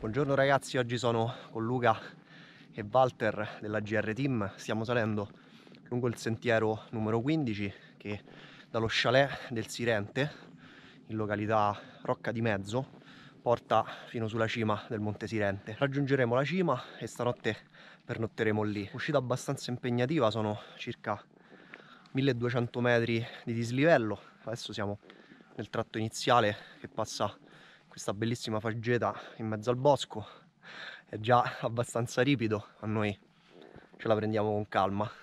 Buongiorno ragazzi, oggi sono con Luca e Walter della GR Team. Stiamo salendo lungo il sentiero numero 15 che dallo chalet del Sirente, in località Rocca di Mezzo, porta fino sulla cima del Monte Sirente. Raggiungeremo la cima e stanotte pernotteremo lì. Uscita abbastanza impegnativa, sono circa 1200 metri di dislivello. Adesso siamo nel tratto iniziale che passa questa bellissima faggeta in mezzo al bosco. È già abbastanza ripido, a noi ce la prendiamo con calma.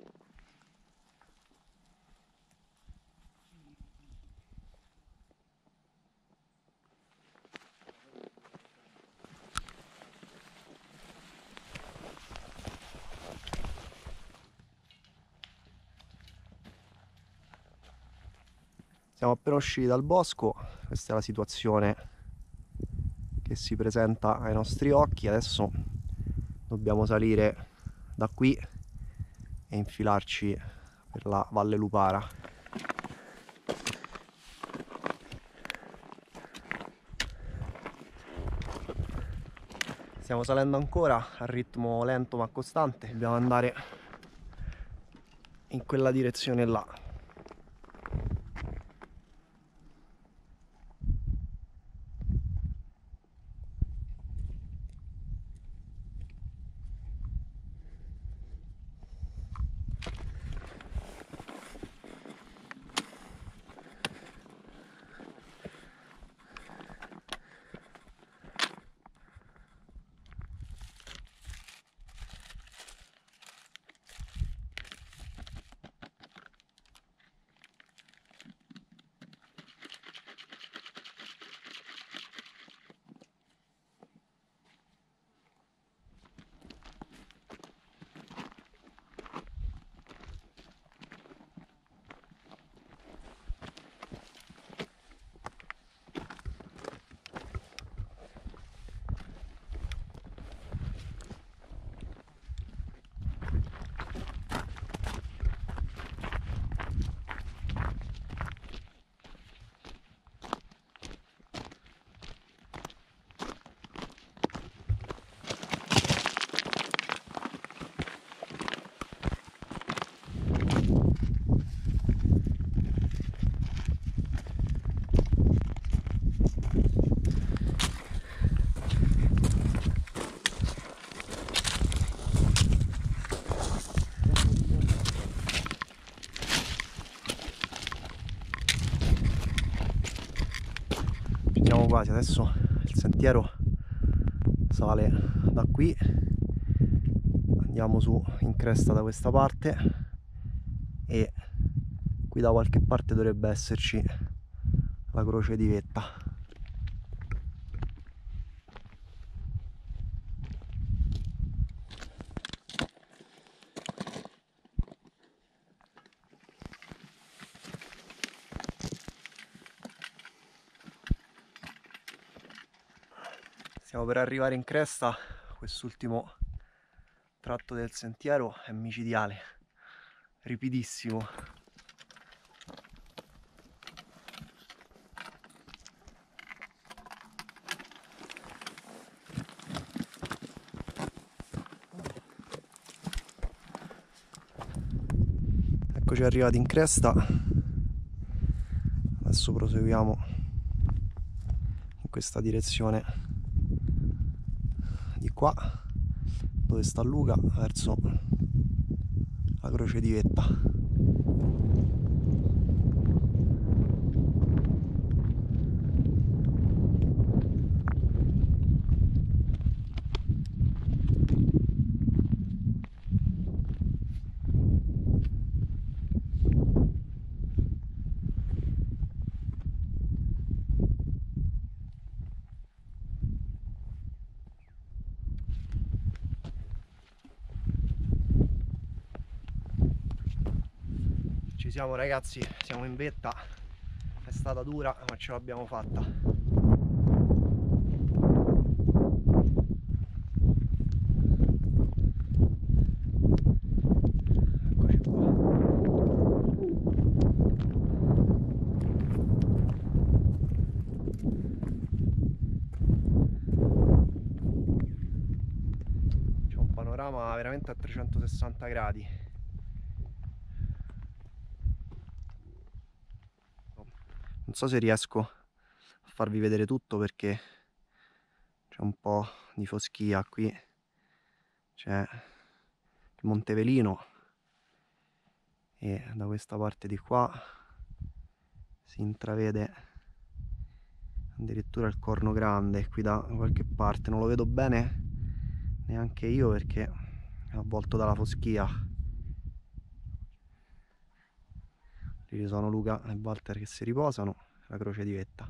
Siamo appena usciti dal bosco, questa è la situazione che si presenta ai nostri occhi. Adesso dobbiamo salire da qui e infilarci per la Valle Lupara. Stiamo salendo ancora a ritmo lento ma costante, dobbiamo andare in quella direzione là. Siamo quasi, adesso il sentiero sale da qui, andiamo su in cresta da questa parte e qui da qualche parte dovrebbe esserci la croce di vetta. Stiamo per arrivare in cresta, quest'ultimo tratto del sentiero è micidiale, ripidissimo. Eccoci arrivati in cresta, adesso proseguiamo in questa direzione di qua dove sta Luca, verso la croce di vetta. Ci siamo ragazzi, siamo in vetta, è stata dura ma ce l'abbiamo fatta. panorama veramente a 360 gradi. Non so se riesco a farvi vedere tutto perché c'è un po' di foschia qui, c'è il Monte Velino e da questa parte di qua si intravede addirittura il Corno Grande qui da qualche parte, non lo vedo bene neanche io perché è avvolto dalla foschia. Lì ci sono Luca e Walter che si riposano, la croce di vetta.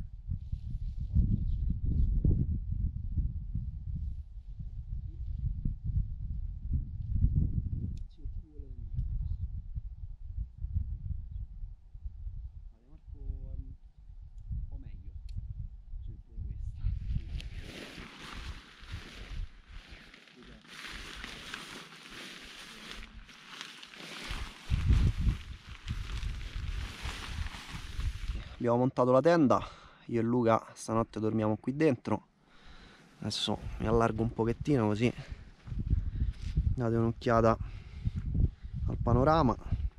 Abbiamo montato la tenda, io e Luca stanotte dormiamo qui dentro. Adesso mi allargo un pochettino così date un'occhiata al panorama.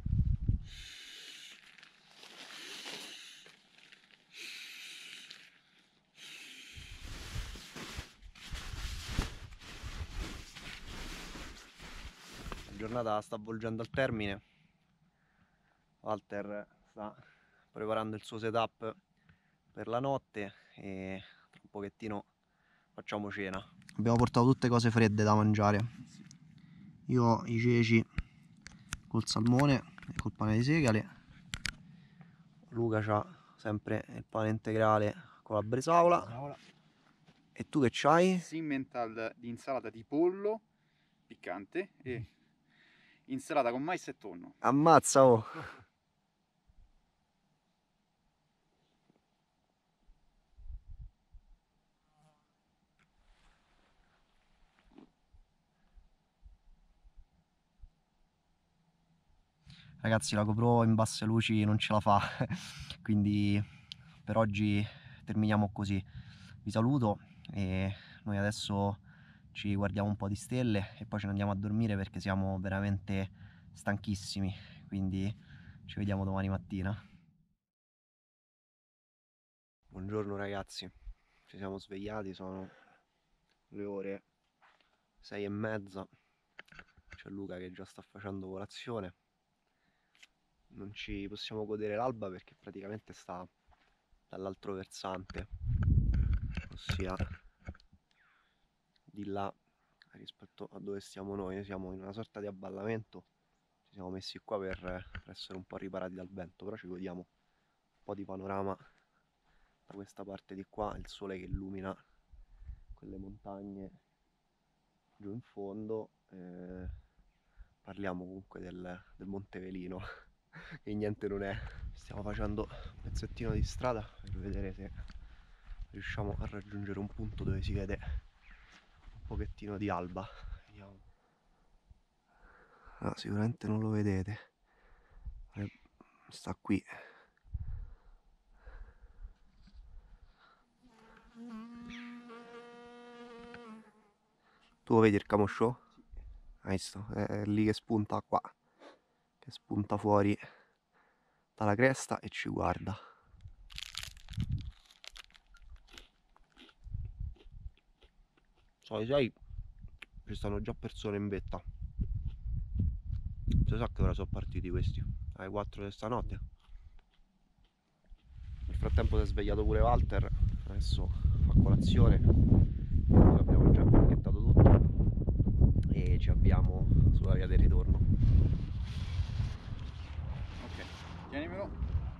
La giornata sta avvolgendo al termine. Walter sta preparando il suo setup per la notte e tra un pochettino facciamo cena. Abbiamo portato tutte cose fredde da mangiare. Io ho i ceci col salmone e col pane di segale. Luca c'ha sempre il pane integrale con la bresaola. E tu che c'hai? Simmental di insalata di pollo piccante e insalata con mais e tonno. Ammazza, oh! Ragazzi, la GoPro in basse luci non ce la fa, quindi per oggi terminiamo così. Vi saluto e noi adesso ci guardiamo un po' di stelle e poi ce ne andiamo a dormire perché siamo veramente stanchissimi, quindi ci vediamo domani mattina. Buongiorno ragazzi, ci siamo svegliati, sono le ore 6:30, c'è Luca che già sta facendo colazione. Non ci possiamo godere l'alba perché praticamente sta dall'altro versante, ossia di là rispetto a dove stiamo noi siamo in una sorta di avvallamento, ci siamo messi qua per essere un po' riparati dal vento, però ci godiamo un po' di panorama da questa parte di qua, il sole che illumina quelle montagne giù in fondo. Parliamo comunque del Monte Velino che niente non è. Stiamo facendo un pezzettino di strada per vedere se riusciamo a raggiungere un punto dove si vede un pochettino di alba. Vediamo. No, sicuramente non lo vedete, sta qui. Tu lo vedi il camoscio? Hai visto? È lì che spunta qua, che spunta fuori dalla cresta e ci guarda. So, sai, ci stanno già persone in vetta. Si sa che ora sono partiti questi, alle 4 di stanotte. Nel frattempo si è svegliato pure Walter, adesso fa colazione. Noi abbiamo già impacchettato tutto e ci abbiamo sulla via del ritorno. Ok, tienimelo.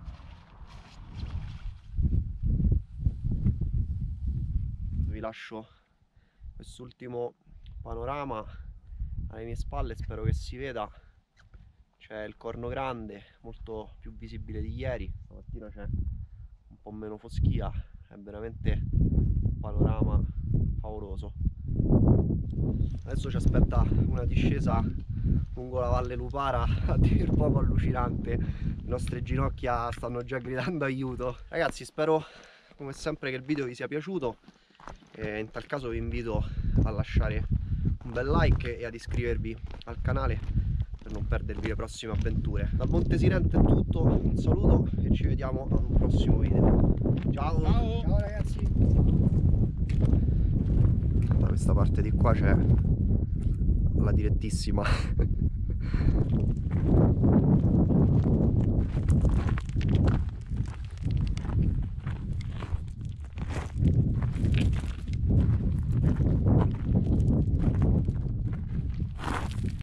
Vi lascio quest'ultimo panorama alle mie spalle, spero che si veda. C'è il Corno Grande, molto più visibile di ieri, stamattina c'è un po' meno foschia, è veramente un panorama favoloso. Adesso ci aspetta una discesa lungo la Valle Lupara a dir poco allucinante, le nostre ginocchia stanno già gridando aiuto. Ragazzi, spero come sempre che il video vi sia piaciuto e in tal caso vi invito a lasciare un un bel like e ad iscrivervi al canale per non perdervi le prossime avventure. Dal Monte Sirente è tutto, un saluto e ci vediamo ad un prossimo video. Ciao! Ciao, Ciao ragazzi. Da questa parte di qua c'è la direttissima.